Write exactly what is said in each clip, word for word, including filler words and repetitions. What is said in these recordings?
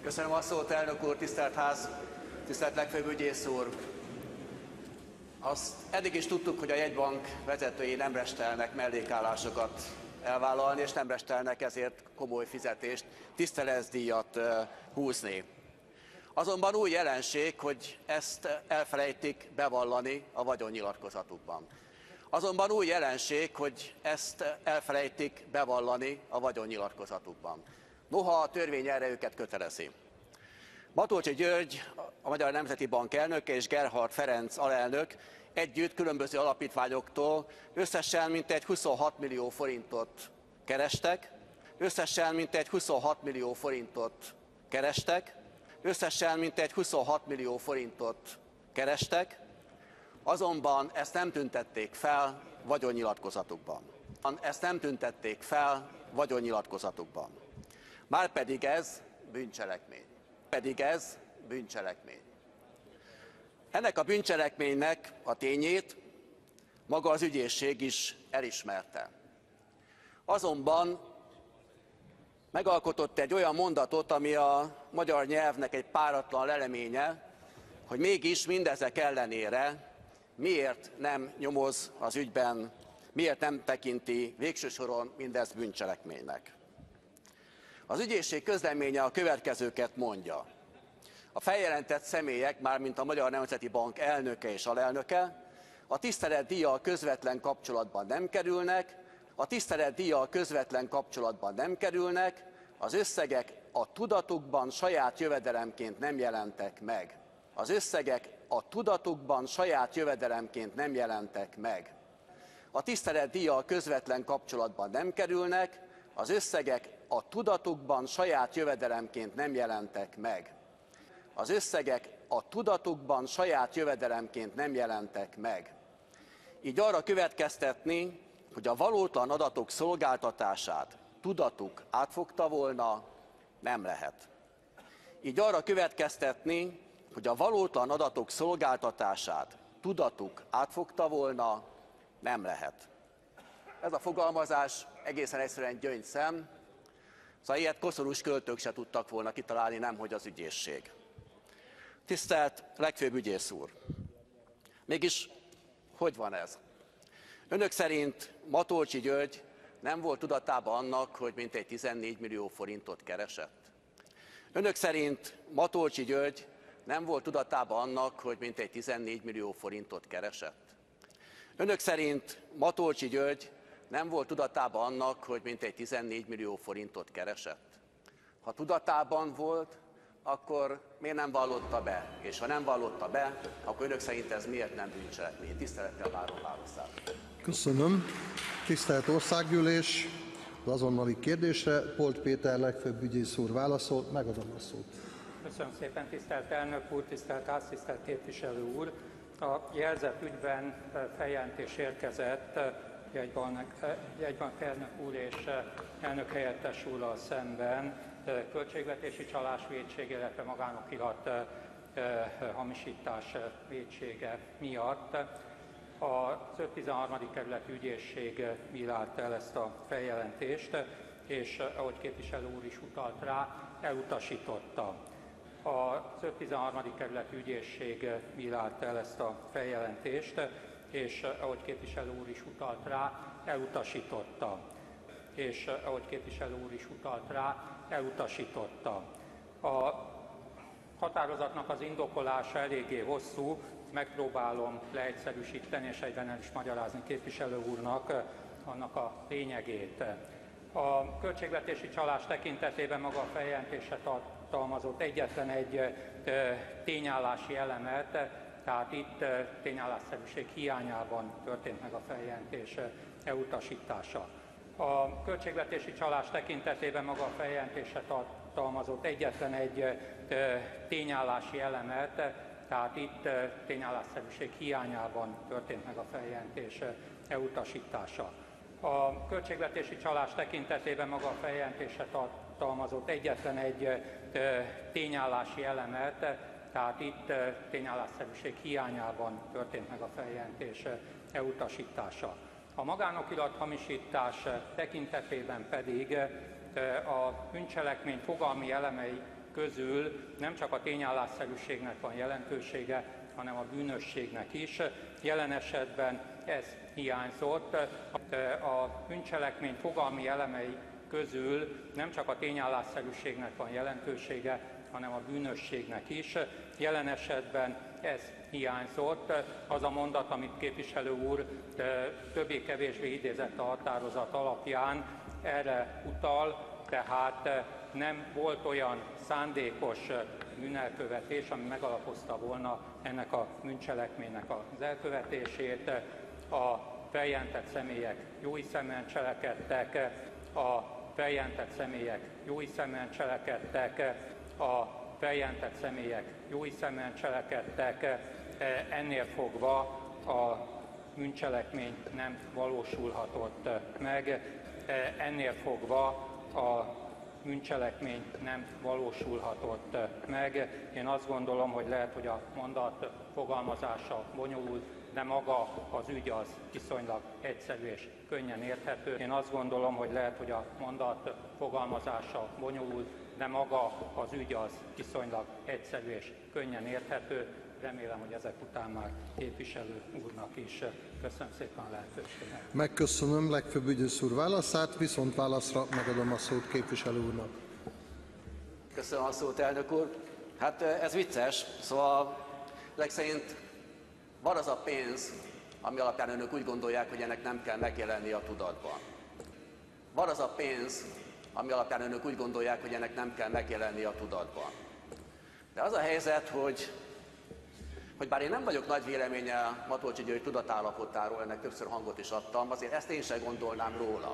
Köszönöm a szót, elnök úr, tisztelt ház, tisztelt legfőbb ügyész úr. Azt eddig is tudtuk, hogy a jegybank vezetői nem restelnek mellékállásokat elvállalni, és nem restelnek ezért komoly fizetést, tiszteletdíjat húzni. Azonban új jelenség, hogy ezt elfelejtik bevallani a vagyonnyilatkozatukban. Azonban új jelenség, hogy ezt elfelejtik bevallani a vagyonnyilatkozatukban. Noha a törvény erre őket kötelezi. Matolcsy György, a Magyar Nemzeti Bank elnöke és Gerhard Ferenc alelnök együtt különböző alapítványoktól összesen mintegy huszonhat millió forintot kerestek, összesen mintegy huszonhat millió forintot kerestek, összesen mintegy huszonhat millió forintot kerestek, azonban ezt nem tüntették fel vagyonnyilatkozatukban. Ezt nem tüntették fel vagyonnyilatkozatukban. Márpedig ez bűncselekmény. Pedig ez bűncselekmény. Ennek a bűncselekménynek a tényét maga az ügyészség is elismerte. Azonban megalkotott egy olyan mondatot, ami a magyar nyelvnek egy páratlan leleménye, hogy mégis mindezek ellenére miért nem nyomoz az ügyben, miért nem tekinti végső soron mindezt bűncselekménynek. Az ügyészség közleménye a következőket mondja. A feljelentett személyek, mármint a Magyar Nemzeti Bank elnöke és alelnöke, a tiszteletdíjjal közvetlen kapcsolatban nem kerülnek, a tiszteletdíjjal közvetlen kapcsolatban nem kerülnek, az összegek a tudatukban saját jövedelemként nem jelentek meg. Az összegek a tudatukban saját jövedelemként nem jelentek meg. A tiszteletdíjjal közvetlen kapcsolatban nem kerülnek, az összegek a tudatukban saját jövedelemként nem jelentek meg. Az összegek a tudatukban saját jövedelemként nem jelentek meg. Így arra következtetni, hogy a valótlan adatok szolgáltatását tudatuk átfogta volna, nem lehet. Így arra következtetni, hogy a valótlan adatok szolgáltatását tudatuk átfogta volna, nem lehet. Ez a fogalmazás egészen egyszerűen gyöngyszem, szóval ilyet koszorús költők se tudtak volna kitalálni, nemhogy az ügyészség. Tisztelt legfőbb ügyész úr! Mégis hogy van ez? Önök szerint Matolcsy György nem volt tudatában annak, hogy mintegy tizennégy millió forintot keresett? Önök szerint Matolcsy György nem volt tudatában annak, hogy mintegy tizennégy millió forintot keresett? Önök szerint Matolcsy György nem volt tudatában annak, hogy mintegy tizennégy millió forintot keresett? Ha tudatában volt, akkor miért nem vallotta be? És ha nem vallotta be, akkor önök szerint ez miért nem bűncselekmény? Tisztelettel várom válaszát. Köszönöm. Tisztelt Országgyűlés, az azonnali kérdésre Polt Péter legfőbb ügyész úr válaszol, megadom a szót. Köszönöm szépen, tisztelt elnök úr, tisztelt ház, tisztelt képviselő úr. A jelzett ügyben feljelentés érkezett jegybank elnök úr és elnök helyettes úrral szemben költségvetési csalás vétsége, illetve magánokirat hamisítás vétsége miatt. Az öt tizenharmadik kerületi ügyészség bírálta el ezt a feljelentést, és ahogy képviselő úr is utalt rá, elutasította. Az öt tizenharmadik kerületi ügyészség bírálta el ezt a feljelentést, és ahogy képviselő úr is utalt rá, elutasította. És ahogy képviselő úr is utalt rá, elutasította. A határozatnak az indokolása eléggé hosszú, megpróbálom leegyszerűsíteni, és egyben el is magyarázni képviselő úrnak annak a lényegét. A költségvetési csalás tekintetében maga a feljelentése tartalmazott egyetlen egy tényállási elemet, tehát itt tényállásszerűség hiányában történt meg a feljelentés elutasítása. A költségvetési csalás tekintetében maga a feljelentése tartalmazott egyetlen egy tényállási elemet, tehát itt tényállásszerűség hiányában történt meg a feljelentés elutasítása. A költségvetési csalás tekintetében maga a feljelentése tartalmazott egyetlen egy tényállási elemet, tehát itt tényállásszerűség hiányában történt meg a feljelentés elutasítása. A magánokirat hamisítás tekintetében pedig a bűncselekmény fogalmi elemei közül nem csak a tényállásszerűségnek van jelentősége, hanem a bűnösségnek is. Jelen esetben ez hiányzott. A bűncselekmény fogalmi elemei közül nem csak a tényállásszerűségnek van jelentősége, hanem a bűnösségnek is. Jelen esetben ez hiányzott. Az a mondat, amit képviselő úr többé-kevésbé idézett a határozat alapján, erre utal, tehát nem volt olyan szándékos bűnelkövetés, ami megalapozta volna ennek a bűncselekménynek az elkövetését. A feljelentett személyek jóhiszeműen cselekedtek, a feljelentett személyek jóhiszeműen cselekedtek, a feljelentett személyek jóhiszeműen cselekedtek, ennél fogva a bűncselekmény nem valósulhatott meg, ennél fogva a bűncselekmény nem valósulhatott meg. Én azt gondolom, hogy lehet, hogy a mondat fogalmazása bonyolult, de maga az ügy az viszonylag egyszerű és könnyen érthető. Én azt gondolom, hogy lehet, hogy a mondat fogalmazása bonyolult, de maga az ügy az viszonylag egyszerű és könnyen érthető. Remélem, hogy ezek után már képviselő úrnak is. Köszönöm szépen a lehetőséget. Megköszönöm legfőbb ügyész úr válaszát, viszont válaszra megadom a szót képviselő úrnak. Köszönöm a szót, elnök úr. Hát ez vicces, szóval legszerint van az a pénz, ami alapján önök úgy gondolják, hogy ennek nem kell megjelenni a tudatban. Van az a pénz, ami alapján önök úgy gondolják, hogy ennek nem kell megjelenni a tudatban. De az a helyzet, hogy hogy bár én nem vagyok nagy véleménye Matolcsy György tudatállapotáról, ennek többször hangot is adtam, azért ezt én sem gondolnám róla,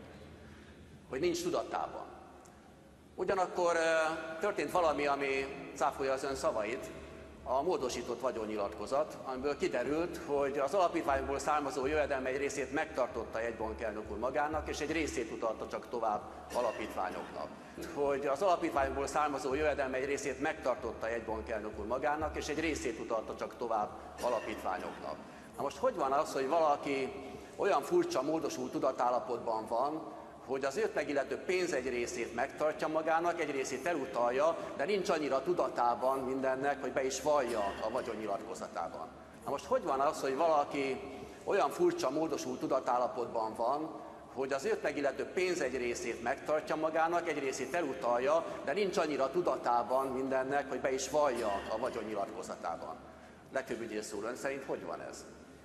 hogy nincs tudatában. Ugyanakkor történt valami, ami cáfolja az ön szavait, a módosított vagyonnyilatkozat, amiből kiderült, hogy az alapítványokból származó jövedelme egy részét megtartotta egy bankelnök úr magának, és egy részét utalta csak tovább alapítványoknak. Hogy az alapítványokból származó jövedelme egy részét megtartotta egy bankelnök úr magának, és egy részét utalta csak tovább alapítványoknak. Na most hogy van az, hogy valaki olyan furcsa, módosult tudatállapotban van, hogy az őt megillető pénz egy részét megtartja magának, egy részét elutalja, de nincs annyira tudatában mindennek, hogy be is vallja a vagyonnyilatkozatában. Na most hogy van az, hogy valaki olyan furcsa, módosult tudatállapotban van, hogy az őt megillető pénz egy részét megtartja magának, egy részét elutalja, de nincs annyira tudatában mindennek, hogy be is vallja a vagyonnyilatkozatában. Legfőbb ügyész úr, ön szerint hogy van ez?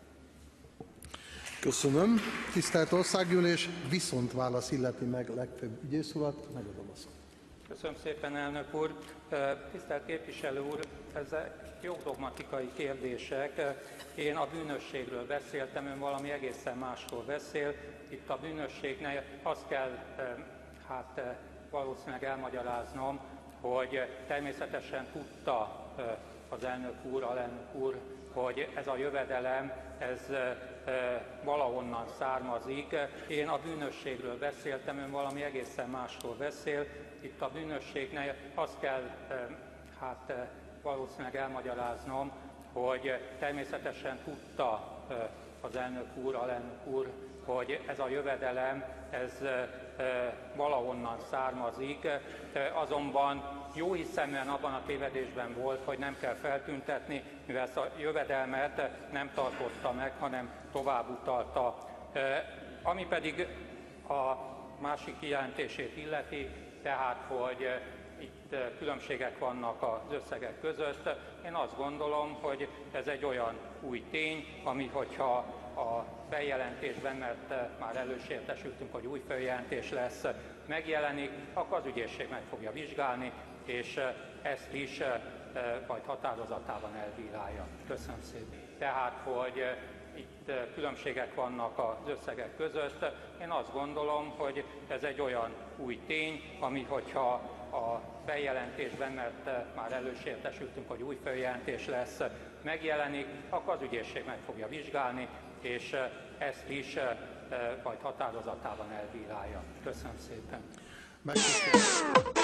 Köszönöm. Tisztelt Országgyűlés, viszont válasz illeti meg legfőbb ügyész urat, megadom a szót. Köszönöm szépen, elnök úr. Tisztelt képviselő úr, ezek jogdogmatikai kérdések. Én a bűnösségről beszéltem, ön valami egészen másról beszél. Itt a bűnösségnél azt kell hát valószínűleg elmagyaráznom, hogy természetesen tudta az elnök úr, alelnök úr, hogy ez a jövedelem, ez valahonnan származik. Én a bűnösségről beszéltem, ön valami egészen másról beszél. Itt a bűnösségnél azt kell hát valószínűleg elmagyaráznom, hogy természetesen tudta az elnök úr, alelnök úr, hogy ez a jövedelem, ez valahonnan származik, azonban jóhiszeműen abban a tévedésben volt, hogy nem kell feltüntetni, mivel ezt a jövedelmet nem tartotta meg, hanem tovább utalta. Ami pedig a másik kijelentését illeti, tehát, hogy itt különbségek vannak az összegek között, én azt gondolom, hogy ez egy olyan új tény, ami hogyha a feljelentésben, mert már elős értesültünk, hogy új feljelentés lesz, megjelenik, akkor az ügyészség meg fogja vizsgálni, és ezt is majd határozatában elbírálja. Köszönöm szépen. Tehát, hogy itt különbségek vannak az összegek között, én azt gondolom, hogy ez egy olyan új tény, ami hogyha a feljelentésben, mert már elős értesültünk, hogy új feljelentés lesz, megjelenik, akkor az ügyészség meg fogja vizsgálni, és ezt is majd határozatában elbírálja. Köszönöm szépen. Megköszönöm.